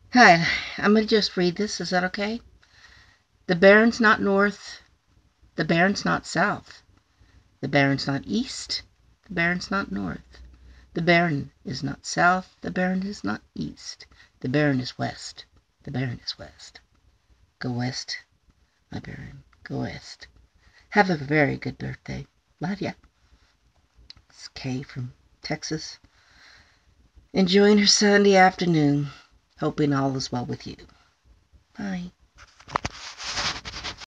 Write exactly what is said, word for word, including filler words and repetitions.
Hi, I'm going to just read this. Is that okay? The Baron's not north. The Baron's not south. The Baron's not east. The Baron's not north. The Baron is not south. The Baron is not east. The Baron is west. The Baron is west. Go west, my Baron. Go west. Have a very good birthday. Love ya. It's Kay from Texas. Enjoying her Sunday afternoon. Hoping all is well with you. Bye.